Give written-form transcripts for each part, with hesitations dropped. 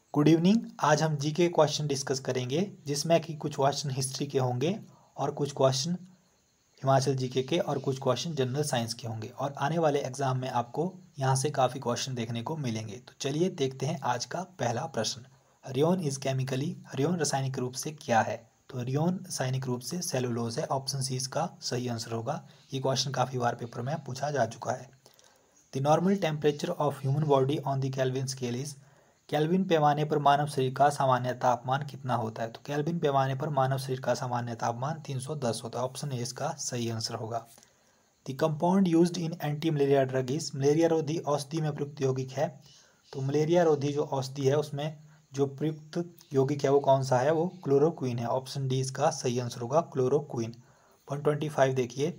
Good evening. आज हम GK question discuss करेंगे जिसमें कि कुछ क्वेश्चन हिस्ट्री के होंगे और कुछ क्वेश्चन हिमाचल जीके के और कुछ क्वेश्चन जनरल साइंस के होंगे और आने वाले एग्जाम में आपको यहाँ से काफ़ी क्वेश्चन देखने को मिलेंगे। तो चलिए देखते हैं आज का पहला प्रश्न। रियोन इज केमिकली, रियोन रासायनिक रूप से क्या है? तो रियोन रासायनिक रूप से सेलुलोज है। ऑप्शन सी इसका सही आंसर होगा। ये क्वेश्चन काफ़ी बार पेपर में पूछा जा चुका है। The normal temperature of human body on the kelvin scale is, kelvin पैमाने पर मानव शरीर का सामान्य तापमान कितना होता है? तो केल्विन पैमाने पर मानव शरीर का सामान्य तापमान 310 होता है। ऑप्शन ए इसका सही आंसर होगा। The compound used in anti malaria drug is, malaria रोधी औषधि में प्रयुक्त यौगिक है। तो मलेरिया रोधी जो औषधि है उसमें जो प्रयुक्त यौगिक है वो कौन सा है? वो क्लोरोक्वीन है। ऑप्शन डी इसका सही आंसर होगा, क्लोरोक्वीन। 125 देखिए,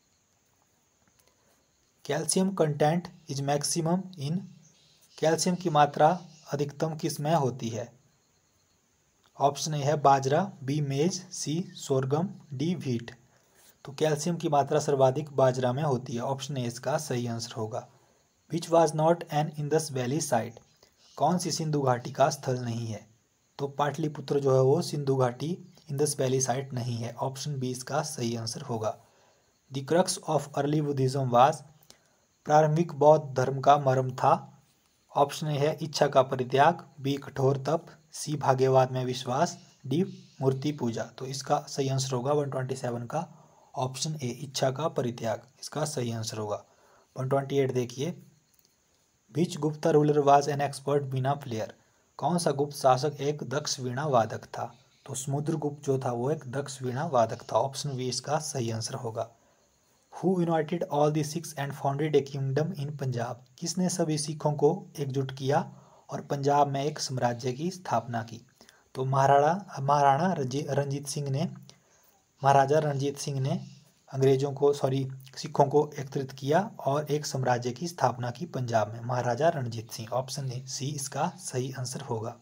calcium content is maximum in, calcium की मात्रा अधिकतम किस में होती है? ऑप्शन ए है बाजरा, B maize, C sorghum, D wheat. तो कैल्शियम की मात्रा सर्वाधिक बाजरा में होती है। ऑप्शन ए इसका सही आंसर होगा। Which was not an Indus valley site, कौन सी सिंधु घाटी का स्थल नहीं है? तो पाटलिपुत्र जो है वो सिंधु घाटी इंदस वैली साइट नहीं है। ऑप्शन बी इसका सही आंसर होगा। The crux of early Buddhism was, प्रारंभिक बौद्ध धर्म का मर्म था। ऑप्शन ए है इच्छा का परित्याग, बी कठोर तप, सी भाग्यवाद में विश्वास, डी मूर्ति पूजा। तो इसका सही आंसर होगा 127 का ऑप्शन ए, इच्छा का परित्याग इसका सही आंसर होगा। 128 देखिए, which Gupta ruler was an expert veena player, कौन सा गुप्त शासक एक दक्ष वीणा वादक था? तो समुद्रगुप्त जो था वो एक दक्ष वीणा वादक था। ऑप्शन बी इसका सही आंसर होगा। Who united all the Sikhs and founded a kingdom in Punjab, किसने सभी सिखों को एकजुट किया और पंजाब में एक साम्राज्य की स्थापना की? तो महाराणा रणजीत सिंह ने अंग्रेजों को सिखों को एकत्रित किया और एक साम्राज्य की स्थापना की पंजाब में, महाराजा रणजीत सिंह। ऑप्शन सी इसका सही आंसर होगा।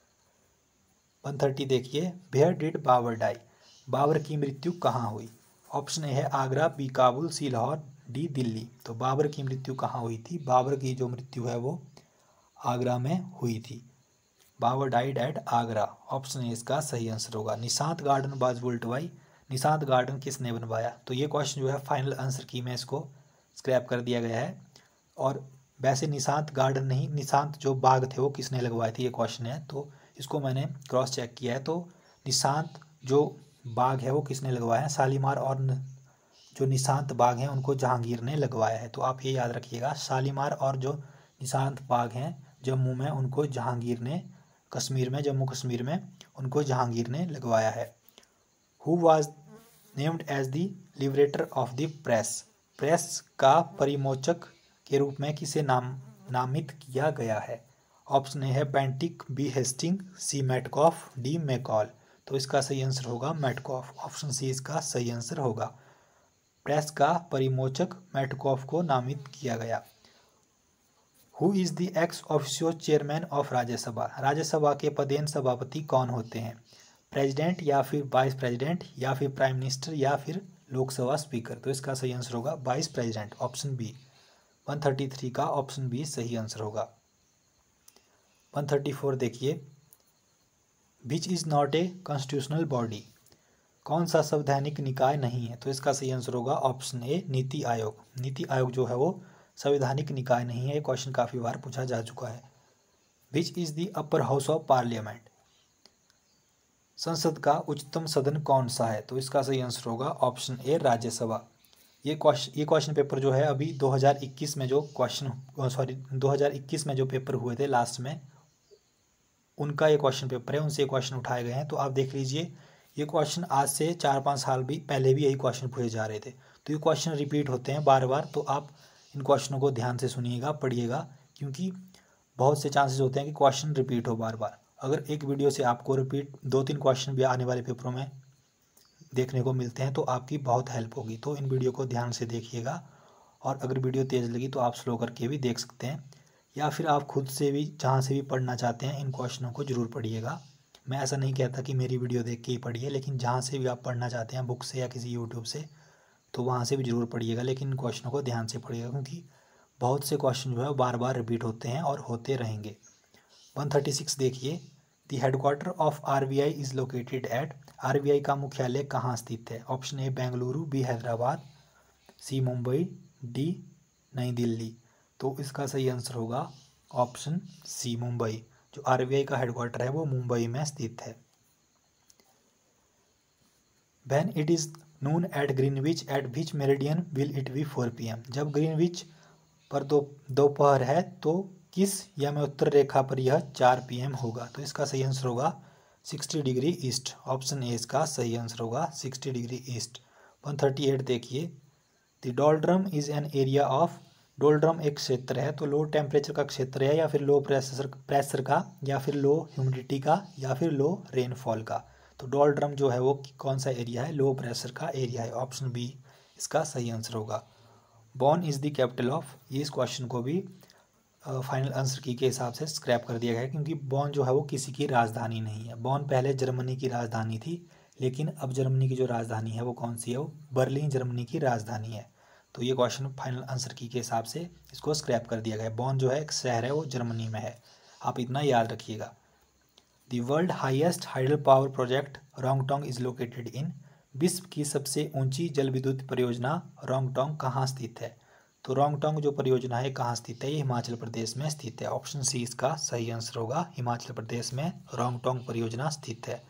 130 देखिए, where did Babur die, Babur की मृत्यु कहाँ हुई? ऑप्शन ए है Agra, B Kabul, C Lahore, D Delhi. तो बाबर की मृत्यु कहाँ हुई थी? बाबर की जो मृत्यु है वो आगरा में हुई थी। Babur died at Agra. Option A इसका सही आंसर होगा। Nishant garden was built by, Nishant garden किसने बनवाया? तो ये क्वेश्चन जो है फाइनल आंसर की में इसको स्क्रैप कर दिया गया है। और वैसे निशांत गार्डन नहीं, निशांत जो बाग थे वो किसने लगवाए थे, ये क्वेश्चन है। तो इसको मैंने क्रॉस चेक किया है। तो निशांत जो बाग है वो किसने लगवाया है? शालीमार और जो निशांत बाग हैं उनको जहांगीर ने लगवाया है। तो आप ये याद रखिएगा, शालीमार और जो निशांत बाग हैं जम्मू में उनको जहांगीर ने, कश्मीर में, जम्मू कश्मीर में उनको जहांगीर ने लगवाया है। Who was named as the liberator of the press, press का परिमोचक के रूप में किसे नामित किया गया है? ऑप्शन ए है Bentinck, B Hasting, C Metcalfe, D Macaulay. तो इसका सही आंसर होगा मेटकॉफ। ऑप्शन सी इसका सही आंसर होगा। प्रेस का परिमोचक मेटकॉफ को नामित किया गया। Who is the ex officio chairman of Rajya Sabha, Rajya Sabha के पदेन सभापति कौन होते हैं? प्रेसिडेंट या फिर वाइस प्रेसिडेंट या फिर प्राइम मिनिस्टर या फिर लोकसभा स्पीकर। तो इसका सही आंसर होगा वाइस प्रेसिडेंट। Option B. 133 का ऑप्शन बी सही आंसर होगा। 134 देखिए, which is not a constitutional body, कौन सा संवैधानिक निकाय नहीं है? तो इसका सही आंसर होगा ऑप्शन ए, नीति आयोग। नीति आयोग जो है वो संवैधानिक निकाय नहीं है। ये क्वेश्चन काफ़ी बार पूछा जा चुका है। Which is the upper house of parliament, संसद का उच्चतम सदन कौन सा है? तो इसका सही आंसर होगा ऑप्शन ए, राज्यसभा। ये क्वेश्चन पेपर जो है अभी 2021 में जो 2021 में जो पेपर हुए थे लास्ट में, उनका ये क्वेश्चन पेपर है, उनसे क्वेश्चन उठाए गए हैं। तो आप देख लीजिए, ये क्वेश्चन आज से 4-5 साल भी पहले भी यही क्वेश्चन पूछे जा रहे थे। तो ये क्वेश्चन रिपीट होते हैं बार बार। तो आप इन क्वेश्चनों को ध्यान से सुनिएगा, पढ़िएगा, क्योंकि बहुत से चांसेस होते हैं कि क्वेश्चन रिपीट हो बार बार। अगर एक वीडियो से आपको रिपीट 2-3 क्वेश्चन भी आने वाले पेपरों में देखने को मिलते हैं तो आपकी बहुत हेल्प होगी। तो इन वीडियो को ध्यान से देखिएगा, और अगर वीडियो तेज़ लगी तो आप स्लो करके भी देख सकते हैं, या फिर आप खुद से भी जहाँ से भी पढ़ना चाहते हैं इन क्वेश्चनों को ज़रूर पढ़िएगा। मैं ऐसा नहीं कहता कि मेरी वीडियो देख के ही पढ़िए, लेकिन जहाँ से भी आप पढ़ना चाहते हैं बुक से या किसी यूट्यूब से, तो वहाँ से भी ज़रूर पढ़िएगा, लेकिन इन क्वेश्चनों को ध्यान से पढ़िएगा, क्योंकि बहुत से क्वेश्चन जो है बार बार रिपीट होते हैं और होते रहेंगे। 136 देखिए, the headquarter of RBI is located at, RBI का मुख्यालय कहाँ स्थित है? Option A Bengaluru, B Hyderabad, C Mumbai, D New Delhi. तो इसका सही आंसर होगा ऑप्शन सी मुंबई। जो आरबीआई का हेडक्वार्टर है वो मुंबई में स्थित है। When it is noon at Greenwich at which meridian will it be 4 PM? जब ग्रीनविच पर दोपहर है तो किस यम उत्तर रेखा पर यह 4 PM होगा? तो इसका सही आंसर होगा 60 डिग्री ईस्ट। ऑप्शन ए इसका सही आंसर होगा 60 डिग्री ईस्ट। 138 देखिए, the doldrum is an area of, doldrum एक क्षेत्र है, तो लो टेम्परेचर का क्षेत्र है या फिर लो प्रेशर का या फिर लो ह्यूमिडिटी का या फिर लो रेनफॉल का? तो डोल्ड्रम जो है वो कौन सा एरिया है? लो प्रेशर का एरिया है। ऑप्शन बी इसका सही आंसर होगा। बॉन इज़ द कैपिटल ऑफ, ये इस क्वेश्चन को भी फाइनल आंसर की के हिसाब से स्क्रैप कर दिया गया है, क्योंकि बॉन जो है वो किसी की राजधानी नहीं है। बॉन पहले जर्मनी की राजधानी थी, लेकिन अब जर्मनी की जो राजधानी है वो कौन सी है? वो बर्लिन जर्मनी की राजधानी है। तो ये क्वेश्चन फाइनल आंसर की के हिसाब से इसको स्क्रैप कर दिया गया है। बॉन जो है एक शहर है, वो जर्मनी में है, आप इतना याद रखिएगा। The world highest hydel power project Rongtong is located in, विश्व की सबसे ऊंची जल विद्युत परियोजना रोंगटोंग कहाँ स्थित है? तो रोंगटोंग जो परियोजना है कहाँ स्थित है? ये हिमाचल प्रदेश में स्थित है। ऑप्शन सी इसका सही आंसर होगा, हिमाचल प्रदेश में रोंगटोंग परियोजना स्थित है।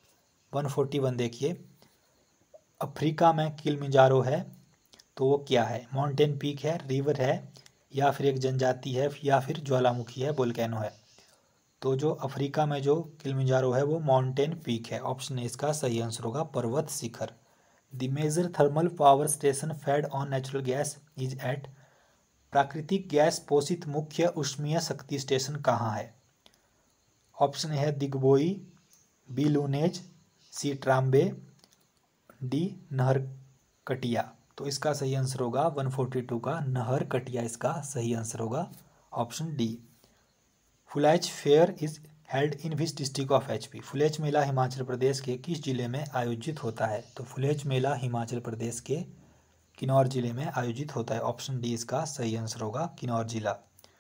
141 देखिए, अफ्रीका में किलिमंजारो है, तो वो क्या है? माउंटेन पीक है, रिवर है, या फिर एक जनजाति है, या फिर ज्वालामुखी है, वोल्केनो है? तो जो अफ्रीका में जो किलिमंजारो है वो माउंटेन पीक है। ऑप्शन ए इसका सही आंसर होगा, पर्वत शिखर। The major thermal power station fed on natural gas is at, प्राकृतिक गैस पोषित मुख्य ऊष्मीय शक्ति स्टेशन कहाँ है? ऑप्शन ए है Digboi, B Lunej, C Trombay, D Naharkatia. तो इसका सही आंसर होगा 142 का नहरकटिया, इसका सही आंसर होगा option D. Phulaich fair is held in which district of HP, Phulech मेला हिमाचल प्रदेश के किस जिले में आयोजित होता है? तो फुलेच मेला हिमाचल प्रदेश के किन्नौर जिले में आयोजित होता है। ऑप्शन डी इसका सही आंसर होगा, किन्नौर जिला।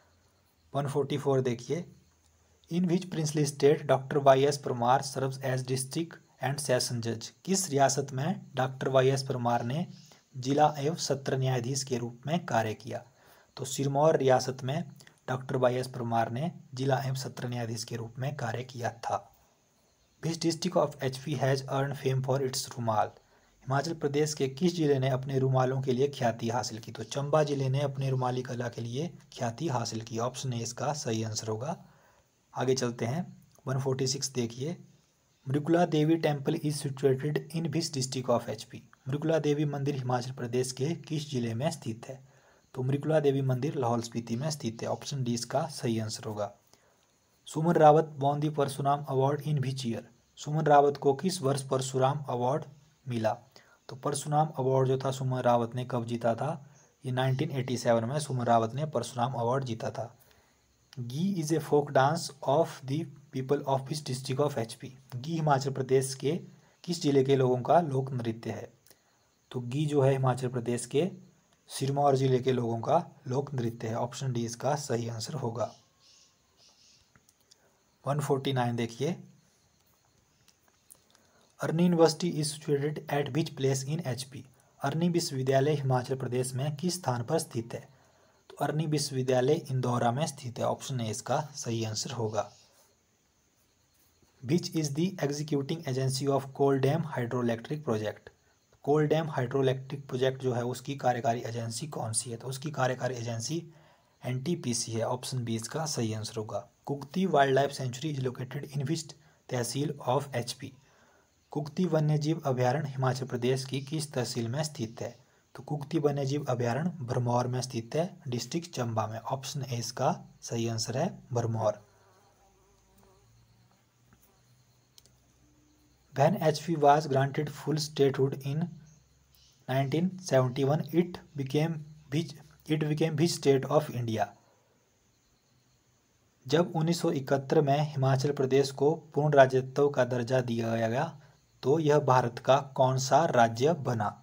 144 देखिए, in which princely state doctor Y S Parmar serves as district and session जज, किस रियासत में डॉक्टर वाई एस परमार ने जिला एवं सत्र न्यायाधीश के रूप में कार्य किया? तो सिरमौर रियासत में डॉक्टर वाई एस परमार ने जिला एवं सत्र न्यायाधीश के रूप में कार्य किया था। Which district of HP has earn fame for its rumal, Himachal Pradesh के किस जिले ने अपने रुमालों के लिए ख्याति हासिल की? तो चंबा जिले ने अपने रुमाली कला के लिए ख्याति हासिल की। ऑप्शन ए इसका सही आंसर होगा। आगे चलते हैं, 146 देखिए, Mrikula Devi temple is situated in which district of HP, Mrikula Devi मंदिर हिमाचल प्रदेश के किस जिले में स्थित है? तो मृकुला देवी मंदिर लाहौल स्पीति में स्थित है। ऑप्शन डी इसका सही आंसर होगा। Suman Rawat won the Parshuram award in which year, Suman Rawat को किस वर्ष परशुराम अवार्ड मिला? तो परशुराम अवार्ड जो था सुमन रावत ने कब जीता था? ये 1987 में सुमन रावत ने परशुराम अवार्ड जीता था। Gee is a folk dance of the people of which district of HP, Gee Himachal Pradesh के किस जिले के लोगों का लोक नृत्य है? तो गी जो है हिमाचल प्रदेश के सिरमौर जिले के लोगों का लोक नृत्य है। ऑप्शन डी इसका सही आंसर होगा। 149 देखिए, Arni university is situated at which place in HP, Arni विश्वविद्यालय हिमाचल प्रदेश में किस स्थान पर स्थित है? तो अर्नी विश्वविद्यालय इंदौरा में स्थित है। ऑप्शन ए इसका सही आंसर होगा। Which is the executing agency of Kol dam hydro electric project, Kol dam hydro electric project जो है उसकी कार्यकारी एजेंसी कौन सी है? तो उसकी कार्यकारी एजेंसी एनटीपीसी है। ऑप्शन बी इसका सही आंसर होगा। Kukti wild life sanctuary is located in which tehsil of HP, Kukti वन्यजीव अभ्यारण्य हिमाचल प्रदेश की किस तहसील में स्थित है? तो कुक्ती वन्यजीव अभ्यारण्य भरमौर में स्थित है, डिस्ट्रिक्ट चंबा में। ऑप्शन ए इसका सही आंसर है, Bharmour. When HP was granted full statehood in 1971, it became which state of India? जब 1971 में हिमाचल प्रदेश को पूर्ण राज्यत्व का दर्जा दिया गया तो यह भारत का कौन सा राज्य बना?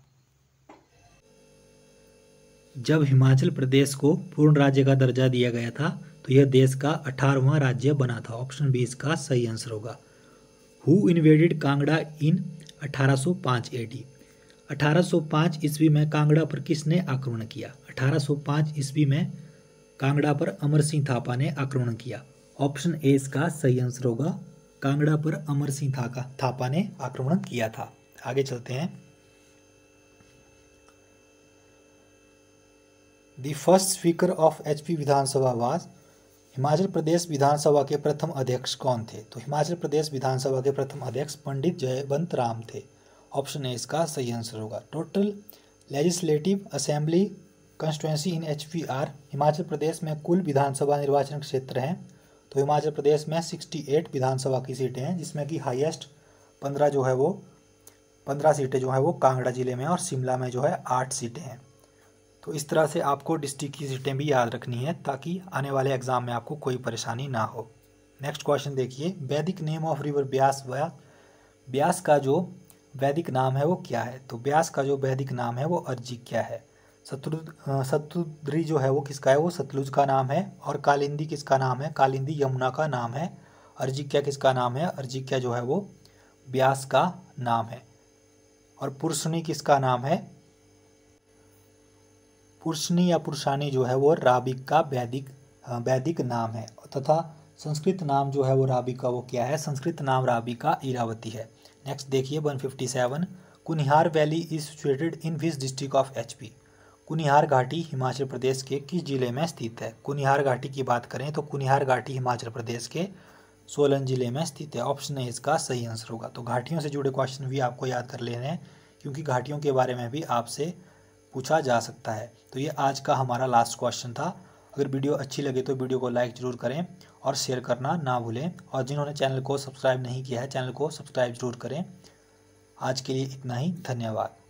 जब हिमाचल प्रदेश को पूर्ण राज्य का दर्जा दिया गया था तो यह देश का 18वां राज्य बना था। ऑप्शन बी इसका सही आंसर होगा। Who invaded Kangra in 1805 AD? 1805 ईस्वी में कांगड़ा पर किसने आक्रमण किया? 1805 ईस्वी में कांगड़ा पर अमर सिंह थापा ने आक्रमण किया। ऑप्शन ए इसका सही आंसर होगा। कांगड़ा पर अमर सिंह थापा ने आक्रमण किया था। आगे चलते हैं। The first speaker of HP Vidhan Sabha was? Himachal Pradesh Vidhan Sabha के प्रथम अध्यक्ष कौन थे? तो हिमाचल प्रदेश विधानसभा के प्रथम अध्यक्ष पंडित जयवंत राम थे। ऑप्शन ए इसका सही आंसर होगा। Total legislative assembly constituency in HP are? Himachal Pradesh में कुल विधानसभा निर्वाचन क्षेत्र हैं तो हिमाचल प्रदेश में 68 विधानसभा की सीटें हैं, जिसमें कि हाईएस्ट 15 सीटें जो है वो कांगड़ा जिले में और शिमला में जो है 8 सीटें हैं। तो इस तरह से आपको डिस्ट्रिक्ट की सीटें भी याद रखनी है ताकि आने वाले एग्जाम में आपको कोई परेशानी ना हो। नेक्स्ट क्वेश्चन देखिए। Vedic name of river Beas? Beas का जो वैदिक नाम है वो क्या है? तो ब्यास का जो वैदिक नाम है वो अर्जिक्या है। सतुद्री जो है वो किसका है? वो सतलुज का नाम है। और कालिंदी किसका नाम है? कालिंदी यमुना का नाम है। अर्जिक्या किसका नाम है? अर्जिक्या जो है वो ब्यास का नाम है। और पुरुषनी किसका नाम है? पुरुषनी या पुरुषानी जो है वो राबी का वैदिक नाम है। तथा संस्कृत नाम जो है वो राबी का वो क्या है? संस्कृत नाम राबी का इरावती है। नेक्स्ट देखिए 157। Kunihar valley is situated in which district of HP? Kunihar घाटी हिमाचल प्रदेश के किस जिले में स्थित है? कुनिहार घाटी की बात करें तो कुनिहार घाटी हिमाचल प्रदेश के सोलन जिले में स्थित है। ऑप्शन ए इसका सही आंसर होगा। तो घाटियों से जुड़े क्वेश्चन भी आपको याद कर लेने हैं क्योंकि घाटियों के बारे में भी आपसे पूछा जा सकता है। तो ये आज का हमारा लास्ट क्वेश्चन था। अगर वीडियो अच्छी लगे तो वीडियो को लाइक ज़रूर करें और शेयर करना ना भूलें। और जिन्होंने चैनल को सब्सक्राइब नहीं किया है चैनल को सब्सक्राइब जरूर करें। आज के लिए इतना ही। धन्यवाद।